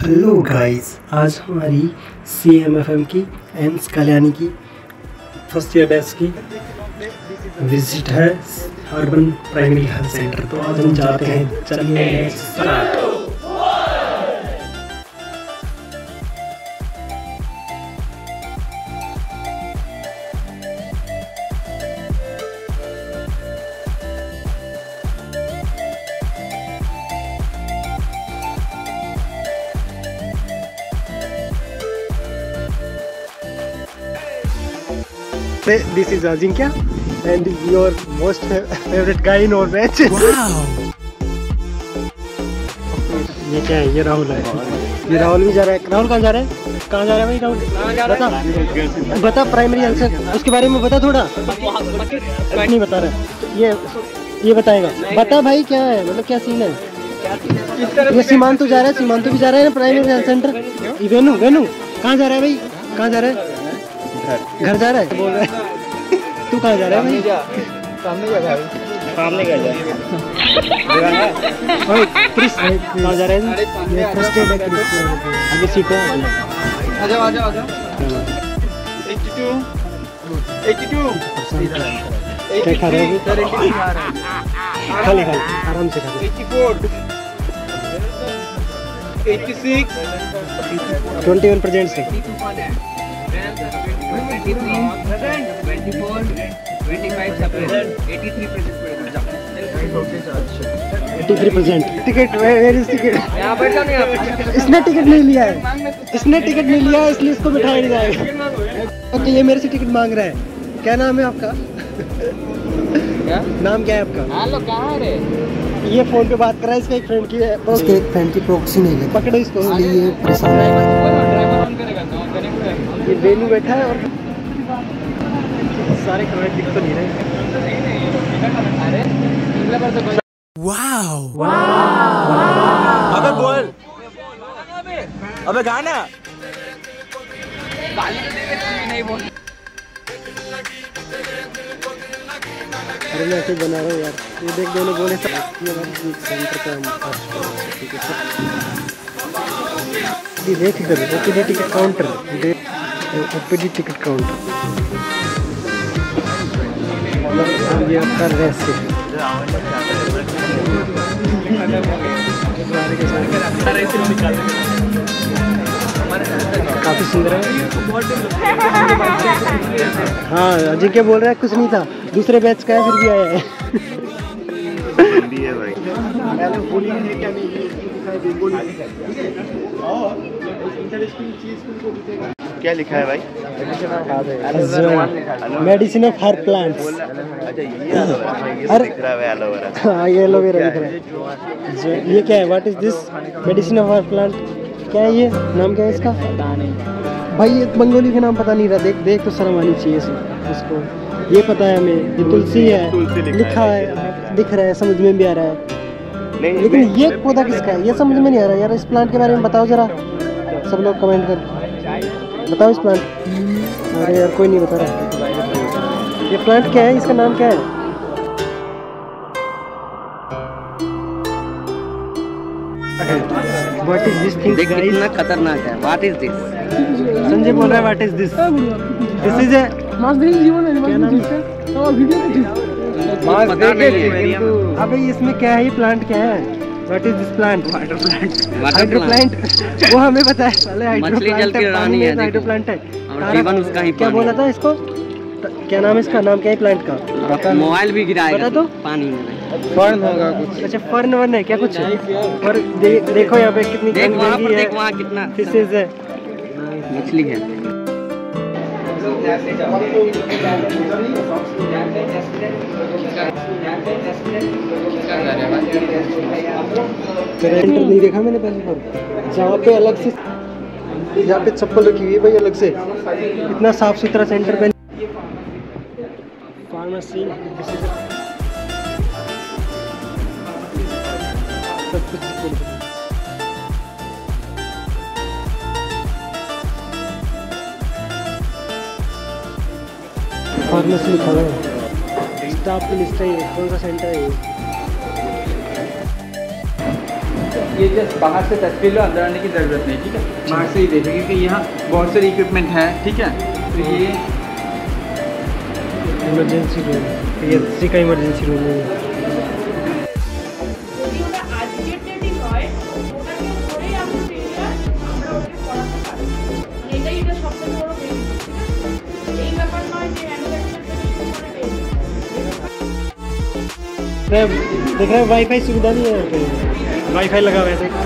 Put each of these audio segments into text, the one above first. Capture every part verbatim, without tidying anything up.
Hello guys, आज हमारी C M F M की एम्स कल्याणी की फर्स्ट ईयर बैच की विजिट है अर्बन प्राइमरी हेल्थ सेंटर। तो आज हम जाते हैं, चलिए start. This is Ajinkya and your most favorite guy in our batch. Wow. ये क्या है? ये राहुल है। ये राहुल भी जा रहा है। राहुल कहाँ जा रहा है? कहाँ जा रहा है भाई राहुल? बता बता प्राइमरी हेल्थ से उसके बारे में बता थोड़ा। नहीं बता रहा। ये ये बताएगा। बता भाई क्या है, मतलब क्या सीन है? ये सीमांतु जा रहा है। सीमांतु भी जा रहा है ना primary health centre. Venu Venu कहाँ जा रहा है भाई? कहाँ जा रहा है? घर जा रहा है। बोल रहा है तू कहाँ जा रहा है? सामने जा भाई, सामने क्या जा रहा है? ओए क्रिस कहाँ जा रहा है? ये फर्स्ट एड है क्रिस। आगे सीखो। आ जाओ आ जाओ आ जाओ। बयासी बयासी क्या खा रहे हो? खा ले खा ले आराम से खा ले। छियासी इक्कीस परसेंट से तिरेपन percent ticket. Where is ticket? यहाँ बैठा नहीं। इसने टिकट नहीं लिया है। इसने टिकट नहीं लिया है, इसलिए इसको बिठाया नहीं जाएगा। ओके, ये मेरे से टिकट मांग रहा है। क्या नाम है आपका? क्या नाम क्या है आपका? हेलो कहाँ रे? ये फोन पे बात कर रहा है। इसका एक फ्रेंड की इसके एक फ्रेंड की प्रॉक्सी नहीं है। पकड़ो इसको। ये परेशान है। ये वेनू बैठा है और सारे कमेंट दिख तो नहीं रहे। वाओ अबे बोल, अबे गाना नहीं बोल। अरे मैं ऐसे बना रहा हूँ यार। ये देख दोनों बोले सेंटर का ये देख इधर OPD ticket counter. OPD ticket counter ये आपका रेस्ट है। काफी सुंदर है। हाँ अजय क्या बोल रहा है? कुछ नहीं था, दूसरे बैच का है फिर भी आया है। है भाई। क्या लिखा है भाई? Medicine of her plants. अच्छा ये दिख रहा है एलोवेरा। हाँ ये एलोवेरा दिख रहा है। ये क्या है? What is this? Medicine of her plant क्या है? ये नाम क्या है इसका? भाई ये बंगाली का नाम पता नहीं रहा। देख देख तो शर्म आनी चाहिए इसको। ये पता है हमें, ये तुलसी है। तुलसी लिखा है, दिख रहा है, समझ में भी आ रहा है। नहीं, लेकिन ये पौधा किसका है ये समझ में नहीं आ रहा यार। इस प्लांट के बारे में बताओ जरा, सब लोग कमेंट कर बताओ इस प्लांट। अरे यार कोई नहीं बता रहा। ये प्लांट क्या है? इसका नाम क्या है? What is this thing? देख कितना खतरनाक है। What is this? संजय बोल रहा है What is this? This is a क्या नाम है? अबे इसमें क्या है? ये प्लांट क्या है? What is this plant? Water plant. Hydro plant. वो हमें पता है। पहले हाइड्रो मछली जल की रानी है। हाइड्रो प्लांट है और जीवन उसका ही। क्या बोला था इसको? क्या नाम है इसका? नाम क्या है प्लांट का? मोबाइल भी गिराएगा बता दो। पानी में फर्न होगा कुछ। अच्छा फर्न वन है क्या कुछ? और दे, देखो यहाँ पे कितनी देख वहाँ पर, है। देख वहाँ कितना फिशेज है, मछली है। सेंटर नहीं देखा मैंने पहली बार। जहाँ पे अलग से जहाँ पे चप्पल रखी हुई है भाई अलग से, इतना साफ सुथरा सेंटर पे। फार्मेसी सब कुछ फार्मेसी लिखा हुआ है। स्टाफ की लिस्ट है। कौन सा सेंटर है ये? ये जस्ट बाहर से टच कर लो, अंदर आने की ज़रूरत नहीं, ठीक है। बाहर से ही देखो क्योंकि यहाँ बहुत सारे इक्विपमेंट है, ठीक है। तो ये इमरजेंसी रूम, ये इसी का इमरजेंसी रूम है। देख रहे हैं वाईफाई सुविधा नहीं है, वाईफाई लगा हुआ है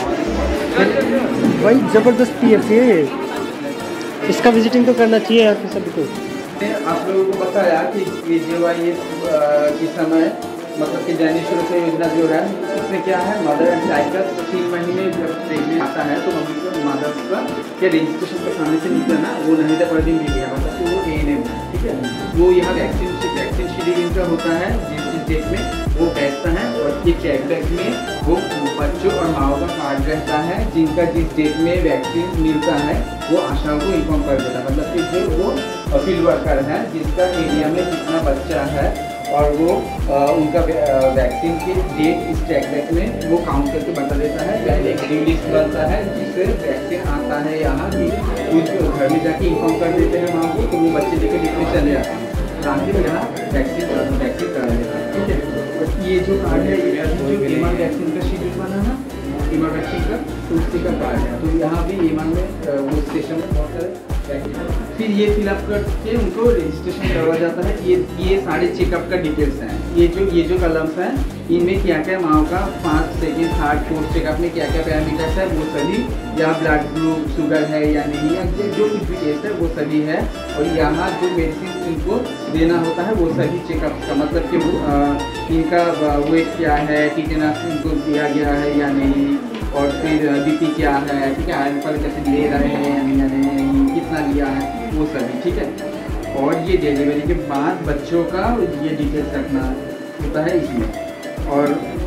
भाई, जबरदस्त पीएफसी है ये, इसका विजिटिंग तो करना चाहिए यार सभी को। आप लोगों को बताया कि ये जो है ये के समय मतलब कि दैनिक सुरक्षा योजना जो है इसमें क्या है, मदर एंड चाइल्ड का तीन महीने जब प्रेगनेंट आता है तो मम्मी को मदर का क्या रजिस्ट्रेशन का सामने से निकलना वो नहीं था, पर दिन भी गया मतलब तो वो ए एन एम, ठीक है। वो यहाँ वैक्सीन वैक्सीन शेड्यूलिंग का होता है, जिस जिस डेट में वो बैठता है, और ये चेक बैग में वो बच्चों और माओ का कार्ड रहता है, जिनका जिस डेट में वैक्सीन मिलता है वो आशाओं को इन्फॉर्म कर देता है। मतलब कि जो वो फील्ड वर्कर है जिसका एरिया में जितना बच्चा है और वो आ, उनका वैक्सीन की डेट इस चेक बैग में वो काउंट करके बता देता है, या एक ड्यू लिस्ट बनता है जिससे वैक्सीन आता है यहाँ की कुछ घर में जाके इन्फॉर्म कर देते हैं माँ को, तो वो बच्चे लेकर लेकर चले आते हैं, रात में यहाँ वैक्सीन वैक्सीन करा देते हैं, ठीक है। ये जो कार्ड है ये जो एमआर वैक्सीन का शेड्यूल बना ना एमआर वैक्सीन का, तो उसी का कार्ड है। तो यहाँ भी एमआर में वो स्टेशन में बहुत सारे फिर ये फिलअप करके उनको रजिस्ट्रेशन करवाया जाता है। ये ये सारे चेकअप का डिटेल्स हैं, ये जो ये जो कलम्स हैं इनमें क्या क्या माओ का first second third fourth checkup में क्या क्या पैरामीटर्स है वो सभी, यहाँ ब्लड ग्रुप शुगर है या नहीं, या जो कुछ भी टेस्ट है वो सभी है, और यहाँ जो मेडिसिन इनको देना होता है वो सभी चेकअप का मतलब कि आ, इनका वेट क्या है, टीटेनस इनको दिया गया है या नहीं, और फिर बीपी क्या है, ठीक है, आयरन फॉलिक एसिड ले रहे हैं या नहीं, कितना लिया है वो सभी, ठीक है। और ये डिलीवरी के बाद बच्चों का ये डिटेल्स रखना होता है इसमें। और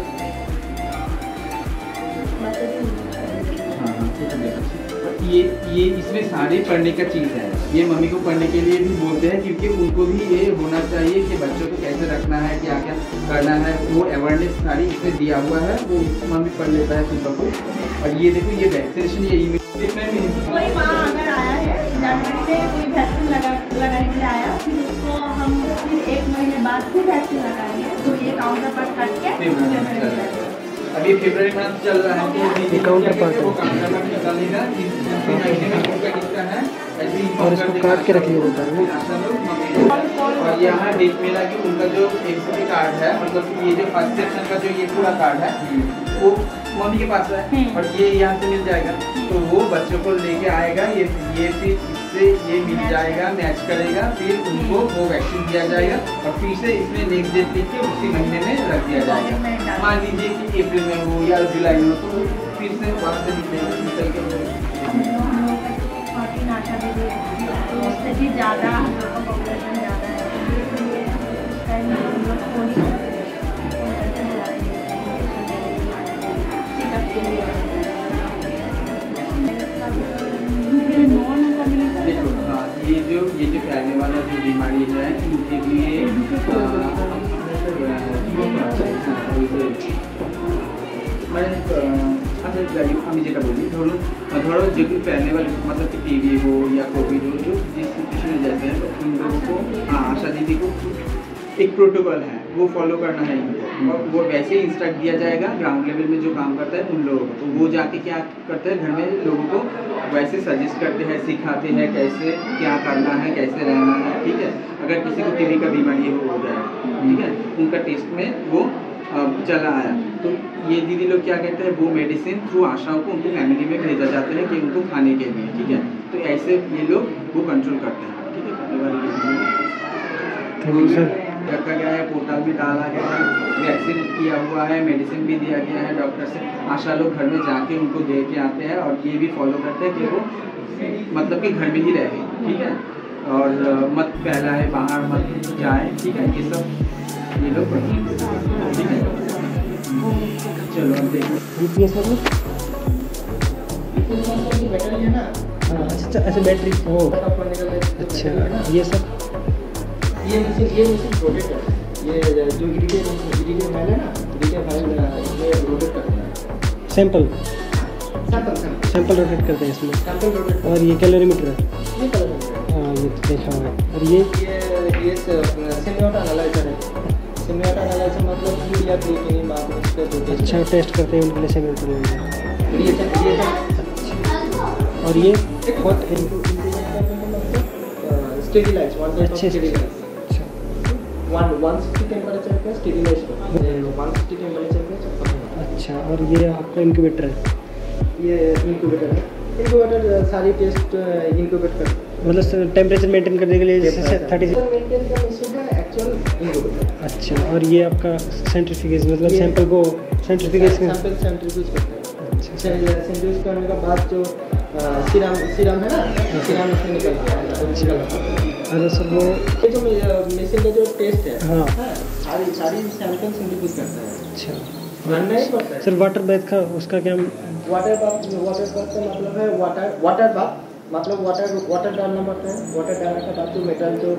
हाँ हाँ ये ये इसमें सारे पढ़ने का चीज़ है, ये मम्मी को पढ़ने के लिए भी बोलते हैं क्योंकि उनको भी ये होना चाहिए कि बच्चों को कैसे रखना है, क्या क्या करना है, वो अवेयरनेस सारी इसमें दिया हुआ है, वो मम्मी पढ़ लेता है सुबह को। और ये देखो ये वैक्सीनेशन ये कोई माँ अगर आया है जनवरी में कोई वैक्सीन लगा लगाने के लिए आया, फिर उसको हम फिर एक महीने बाद फिर वैक्सीन लगाएंगे, तो ये काउंटर पर कट के अभी फरवरी मंथ चल रहा है तो काउंटर पार्ट निकालेगा और इसको काट के रख लिया जाता है। और यहाँ डेट मिला कि उनका जो एमसीपी कार्ड है, मतलब ये जो फर्स्ट सेक्शन का जो ये पूरा कार्ड है वो मम्मी के पास है और ये यहाँ से मिल जाएगा, तो वो बच्चों को लेके आएगा, ये ये फिर इससे ये मिल जाएगा, मैच करेगा, फिर उनको वो वैक्सीन दिया जाएगा और फिर से इसमें नेक्स्ट डेट लिख के उसी महीने में रख दिया जाएगा। मान लीजिए कि अप्रैल में हो या जुलाई में हो तो फिर से वहाँ से निकलेगा निकल के उससे भी ज़्यादा पॉपुलेशन ज़्यादा देखो हाँ ये जो ये जो फैलने वाला जो बीमारी है इनके लिए মানে আচ্ছা যাই হোক আমি যেটা বলি ধরুন ধরো जो फैलने वाले मतलब कि टीबी हो या कोविड हो जो जिस सिचुएशन में जाते हैं तो उन लोगों को हाँ आशा दीदी को एक प्रोटोकॉल है वो फॉलो करना है इनको, और वो वैसे ही इंस्ट्रक्ट दिया जाएगा ग्राउंड लेवल में जो काम करता है उन लोगों को, तो वो जाके क्या करते हैं घर में लोगों को वैसे सजेस्ट करते हैं, सिखाते हैं कैसे क्या करना है, कैसे रहना है, ठीक है। अगर किसी को टीबी का बीमारी हो जाए, ठीक है, उनका टेस्ट में वो चला आया तो ये दीदी लोग क्या कहते हैं वो मेडिसिन थ्रू आशाओं को उनको फैमिली में भेजा जाता है कि उनको खाने के लिए, ठीक है। तो ऐसे ये लोग वो कंट्रोल करते हैं, ठीक है। करने वाली रखा गया है, पोर्टल भी डाला गया है, वैक्सीन किया हुआ है, मेडिसिन भी दिया गया है डॉक्टर से, आशा लोग घर में जाके उनको दे के आते हैं और ये भी फॉलो करते हैं कि वो मतलब कि घर में ही रहे, ठीक है, और मत फैलाए, बाहर मत जाए, ठीक है। ये सब ये लोग ठीक है। चलो अब देखो यूपीएस मतलब हाँ अच्छा ऐसे बैटरी ओ अच्छा ये सब ये मशीन ये मशीन रोटेट है, ये जो ईडी के ईडी के फाइल है ना, ईडी के फाइल ये रोटेट करते हैं। Sample sample sample sample rotate करते हैं इसमें। सैंपल रोटेट और ये कैलोरीमीटर है। ये कलर हाँ ये तो देखा हुआ है। और ये ये ये सेमियोटा एनालाइजर है। सेमियोटा एनालाइजर मतलब फ्लूइड या क्रिएटिनिन आप उस पे दो टेस्ट अच्छा टेस्ट करते हैं उनके लिए सेमीटर में। रिएजेंट रिएजेंट और ये बहुत स्टेरिलाइज वन टाइप ऑफ अच्छे से। स्टेरिलाइज अच्छा वन वन सिक्सटी टेम्परेचर पे स्टेरिलाइज वन सिक्सटी टेम्परेचर पे। अच्छा और ये आपका इंक्यूबेटर है। ये इंक्यूबेटर है। इंक्यूबेटर सारी टेस्ट इंक्यूबेट कर मतलब टेम्परेचर मेंटेन करने के लिए जैसे थर्टी मेंटेन का मशीन है एक्चुअल इंक्यूबेटर। अच्छा और ये आपका सेंट्रीफ्यूगेशन मतलब सैंपल को सेंट्रीफ्यूगेशन। सैंपल सेंट्रीफ्यूज करते हैं। अच्छा सेंट्रीफ्यूज करने के बाद जो सीरम सीरम है ना सीरम इसमें निकलता है। अरे सर वो ये जो मशीन का जो टेस्ट है हाँ सारी सारी सैंपल सेंट्रीफ्यूज करता है। अच्छा रन नहीं करता है। सर वाटर बैथ का उसका क्या वाटर बाथ वाटर बाथ का मतलब है वाटर वाटर बाथ मतलब वाटर वाटर डालना पड़ता है। वाटर डालने के बाद जो मेटल जो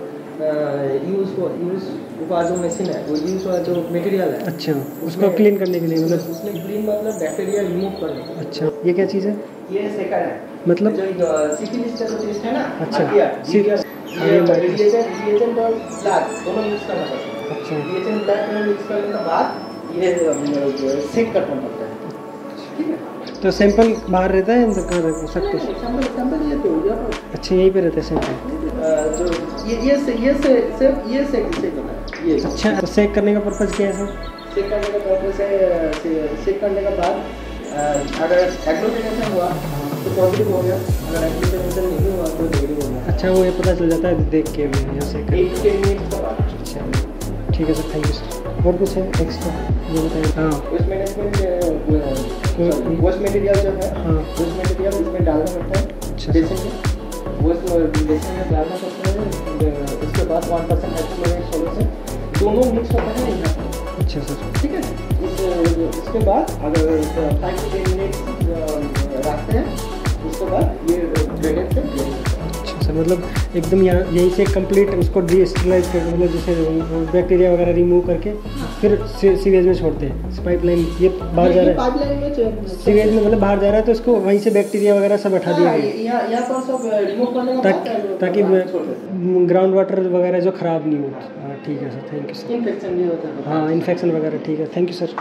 यूज को यूज का जो मशीन है वो यूज वाला जो मटेरियल है अच्छा उसको क्लीन करने के लिए मतलब उसमें क्लीन मतलब बैक्टीरिया रिमूव करने का। अच्छा ये क्या चीज़ है ये सेकंड है मतलब जो सिफिलिस का जो टेस्ट है ना अच्छा। हटिया, सी- ये ये रिएजेंट रिएजेंट और ब्लड दोनों यूज करना पड़ता है। अच्छा रिएजेंट ब्लड में यूज करने के बाद ये सेक करना पड़ता है। ठीक है तो सैंपल बाहर रहता है अंदर कहाँ रहता है सब कुछ? सैंपल सैंपल ये तो हो गया। अच्छा यहीं पे रहता है सैंपल। जो ये ये से ये से सिर्फ ये से से करना है ये अच्छा तो सेक करने का पर्पज़ क्या है सर? चेक करने का पर्पस है चेक करने के बाद अगर एग्लोमेरेशन हुआ तो पॉजिटिव हो गया, अगर एग्लोमेरेशन नहीं हुआ तो नेगेटिव हो गया। अच्छा वो ये पता चल जाता है देख के भी यहाँ से कर। एट टेन मिनट के बाद अच्छा ठीक है सर थैंक यू सर। और कुछ है एक्स्ट्रा ये बताइए। हाँ वेस्ट मैनेजमेंट वेस्ट मटेरियल जो है हाँ वेस्ट मटेरियल इसमें डालना पड़ता है। अच्छा बेसिन में वेस्ट बेसिन में डालना पड़ता है। उसके बाद वन परसेंट एक्सप्लोरेट सॉल्यूशन दोनों मिक्स होता है यहाँ पर। अच्छा सर ठीक है इस इसके बाद अगर फाइव टू टेन मिनट रखते हैं उसके बाद ये ग्रेडेड से अच्छा सर मतलब एकदम यहाँ यहीं से कंप्लीट उसको डीस्टरलाइज कर मतलब जैसे बैक्टीरिया वगैरह रिमूव करके फिर सीवेज में छोड़ते हैं पाइपलाइन ये बाहर जा रहा है पाइपलाइन में सीवेज में मतलब बाहर जा रहा है तो इसको वहीं से बैक्टीरिया वगैरह सब हटा दिया गया यहाँ यहाँ पर सब रिमूव करने का ताकि ताकि ग्राउंड वाटर वगैरह जो ख़राब नहीं हो। हाँ ठीक है sir thank you sir. Infection भी होता है। हाँ इन्फेक्शन वगैरह ठीक है थैंक यू सर।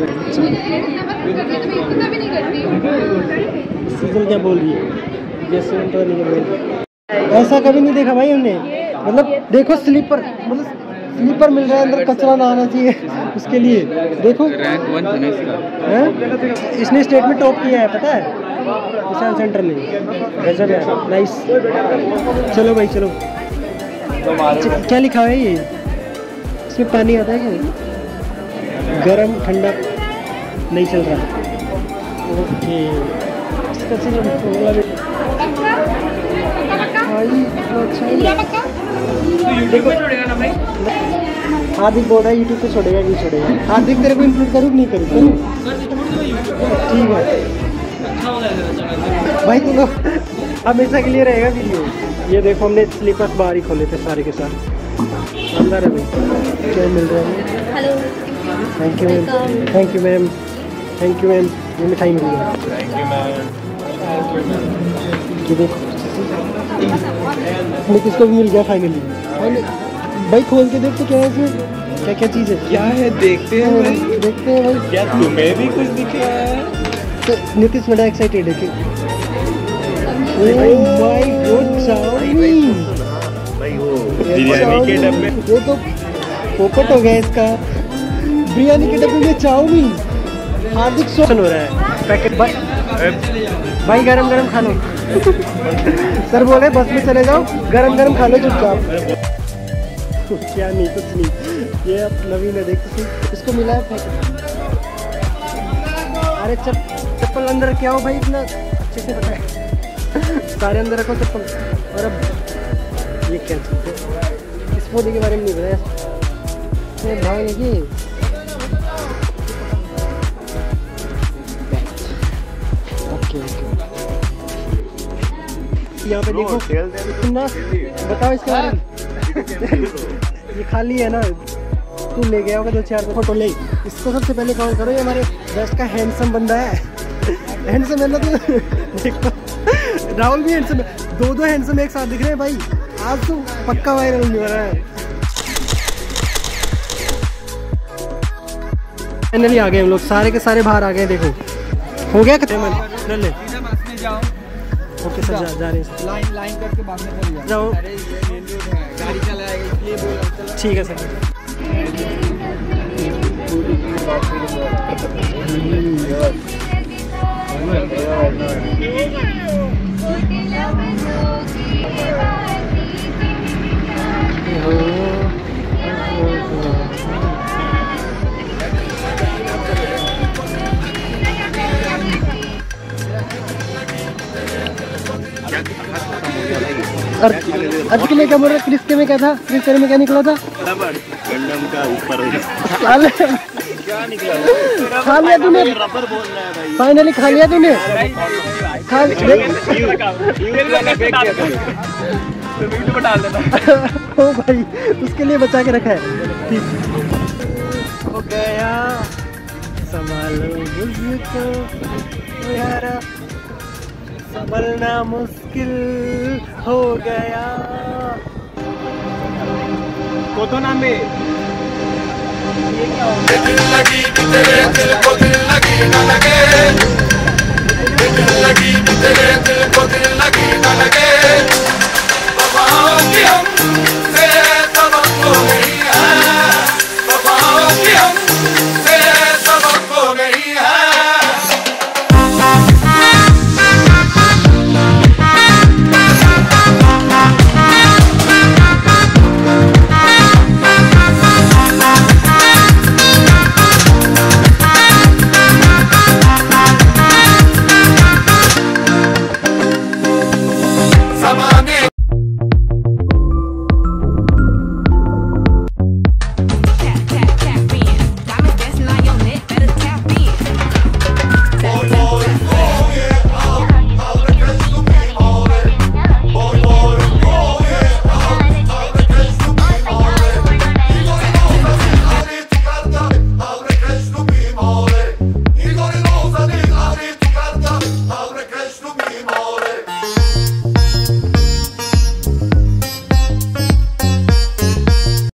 सीजन क्या बोल रही है जैसे हम पता नहीं क्या ऐसा कभी नहीं देखा भाई हमने। मतलब देखो स्लीपर मतलब स्लीपर मिल रहा है अंदर कचरा ना आना चाहिए उसके लिए देखो रैंक वन था ना इसका। हैं? इसने स्टेट में टॉप किया है पता है किसान सेंटर में। गजब है नाइस। चलो भाई चलो अच्छा, क्या लिखा है ये इसमें पानी आता है क्या? गरम ठंडा नहीं चल रहा। ओके इसका से बोला भी भाई तो अच्छा ही देखो हार्दिक बोल रहा है यूट्यूब पे छोड़ेगा नहीं छोड़ेगा। हार्दिक तेरे को इंक्लूड करूँ नहीं करूँ करूँ ठीक है भाई तुम लोग हमेशा के लिए रहेगा वीडियो। ये देखो हमने स्लीपर्स बाहर ही खोले थे सारे के सारे। अंदर है भाई क्या मिल रहा है? Hello thank you ma'am thank you ma'am thank you ma'am ये मिठाई मिल गई। Thank you ma'am. ये देखो हमें किसको भी मिल गया फाइनली। भाई खोल के देखते क्या है इसमें क्या क्या चीज़ है? क्या है देखते हैं भाई। देखते हैं भाई। क्या तुम्हें भी कुछ दिख रहा है? तो नीतीश बड़ा एक्साइटेड है कि ओह माय गॉड चाउमीन भाई वो बिरयानी के डब्बे। ये तो पोपट हो गया इसका। बिरयानी के डब्बे में चाउमीन। हार्दिक शोषण हो रहा है पैकेट भाई भाई गरम गरम खा लो। सर बोले बस में चले जाओ गरम गरम खा लो चुपचाप। क्या नहीं कुछ नहीं ये अब नवीन है देखो इसको मिला है पैकेट। अरे चप चप्पल अंदर क्या हो भाई इतना अच्छे से पता है सारे अंदर रखो चप्पल। और अब ये क्या चीज़ है इस पौधे के बारे में नहीं बताया भाग लगी। ओके ओके यहाँ पे देखो सुनना बताओ इसके बारे में। ये खाली है ना तू ले गया होगा दो चार फोटो ले। इसको सबसे पहले कॉल करो ये हमारे बेस्ट का हैंडसम बंदा है हैंडसम है ना तो देखो राहुल भी हैंडसम है, दो दो हैंडसम एक साथ दिख रहे हैं भाई। आज तो पक्का वायरल होने वाला है। फाइनली आ गए हम लोग, सारे के सारे बाहर आ गए। देखो हो गया खत्म। ले ओके सर, जा, जा रहे हैं। लाइन लाइन करके बाद में चल जाओ। गाड़ी चलाएगा इसलिए बोल चला। ठीक है सर। अर्ज के लिए क्या बोल रहा? क्रिस्के में क्या था? क्रिस्के में क्या निकला था? गंडम का ऊपर साले खा लिया तूने? रबर बोल रहा है भाई। फाइनली खा लिया तूने? खा ओ भाई, उसके लिए बचा के रखा है। ठीक हो गया, संभालो मुझको यारा, संभलना मुश्किल हो गया। को तो नाम में ये क्या हो गया? दिल लगी तेरे दिल को दिल लगी न लगे, दिल लगी तेरे